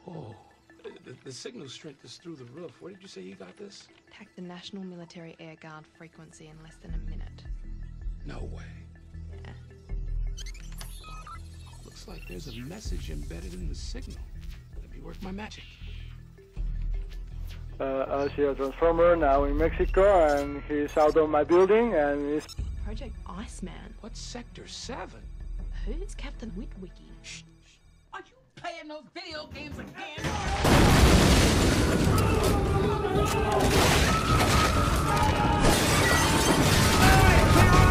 Oh, the signal strength is through the roof. Where did you say you got this? Attacked the National Military Air Guard frequency in less than a minute. No way. Yeah. Looks like there's a message embedded in the signal. Let me work my magic. I see a transformer now in Mexico, and he's out of my building, and he's... Project Iceman. What's Sector 7? Who's Captain Witwicky? Shh. Are you playing those video games again? Hey,